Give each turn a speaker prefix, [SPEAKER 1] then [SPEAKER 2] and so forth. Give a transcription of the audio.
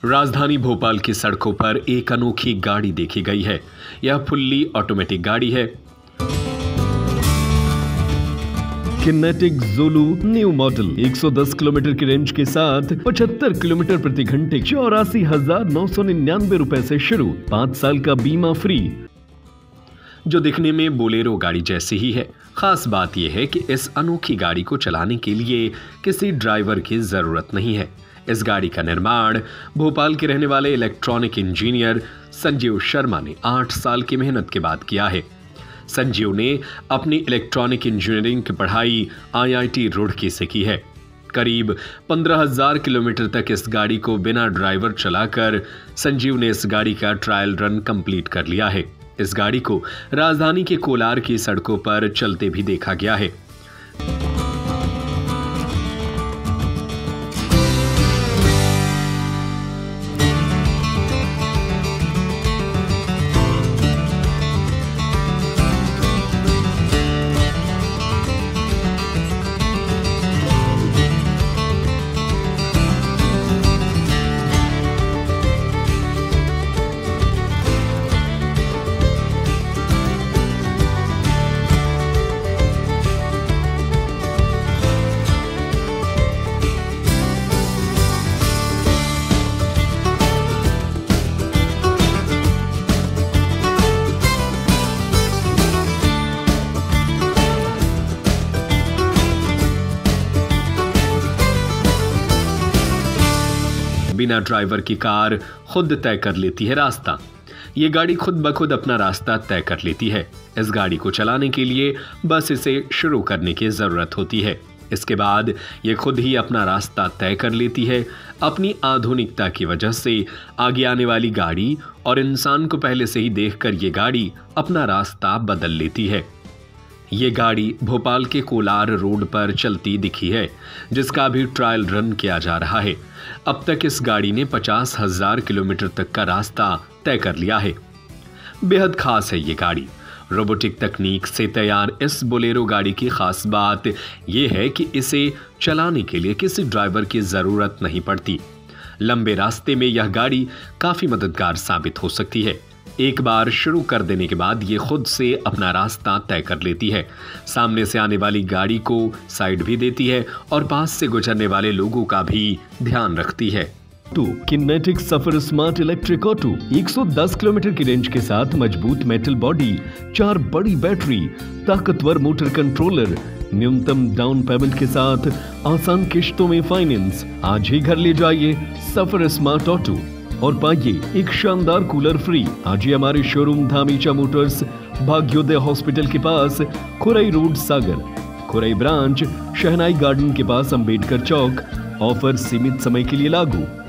[SPEAKER 1] राजधानी भोपाल की सड़कों पर एक अनोखी गाड़ी देखी गई है। यह फुल्ली ऑटोमेटिक गाड़ी है। Kinetic Zulu new model 110 kilometre की रेंज के साथ 75 किलोमीटर प्रति घंटे 84,999 रुपए से शुरू, 5 साल का बीमा फ्री, जो दिखने में बोलेरो गाड़ी जैसी ही है। खास बात यह है कि इस अनोखी गाड़ी को चलाने के लिए किसी ड्राइवर की जरूरत नहीं है। इस गाड़ी का निर्माण भोपाल के रहने वाले इलेक्ट्रॉनिक इंजीनियर संजीव शर्मा ने 8 साल की मेहनत के बाद किया है। संजीव ने अपनी इलेक्ट्रॉनिक इंजीनियरिंग की पढ़ाई IIT रुड़की से की है। करीब 15,000 किलोमीटर तक इस गाड़ी को बिना ड्राइवर चलाकर संजीव ने इस गाड़ी का ट्रायल रन कंप्लीट कर लिया है। इस गाड़ी को राजधानी के कोलार की सड़कों पर चलते भी देखा गया है। बिना ड्राइवर की कार खुद तय कर लेती है रास्ता। ये गाड़ी खुद ब खुद अपना रास्ता तय कर लेती है। इस गाड़ी को चलाने के लिए बस इसे शुरू करने की जरूरत होती है। इसके बाद ये खुद ही अपना रास्ता तय कर लेती है। अपनी आधुनिकता की वजह से आगे आने वाली गाड़ी और इंसान को पहले से ही देखकर ये गाड़ी अपना रास्ता बदल लेती है। ये गाड़ी भोपाल के कोलार रोड पर चलती दिखी है, जिसका भी ट्रायल रन किया जा रहा है। अब तक इस गाड़ी ने 50,000 किलोमीटर तक का रास्ता तय कर लिया है। बेहद खास है ये गाड़ी। रोबोटिक तकनीक से तैयार इस बोलेरो गाड़ी की खास बात यह है कि इसे चलाने के लिए किसी ड्राइवर की जरूरत नहीं पड़ती। लंबे रास्ते में यह गाड़ी काफी मददगार साबित हो सकती है। एक बार शुरू कर देने के बाद ये खुद से अपना रास्ता तय कर लेती है। सामने से आने वाली गाड़ी को साइड भी देती है और पास से गुजरने वाले लोगों का भी ध्यान रखती है। Kinetic Safar smart electric auto 110 kilometre की रेंज के साथ मजबूत मेटल बॉडी, 4 बड़ी बैटरी, ताकतवर मोटर कंट्रोलर, न्यूनतम डाउन पेमेंट के साथ आसान किश्तों में फाइनेंस। आज ही घर ले जाइए सफर स्मार्ट ऑटो और पाइए एक शानदार कूलर फ्री। आज ही हमारे showroom Dhamicha motors, Bhagyoday hospital के पास, Khurai road Sagar, Khurai branch, Shehnai garden के पास, अंबेडकर चौक। ऑफर सीमित समय के लिए लागू।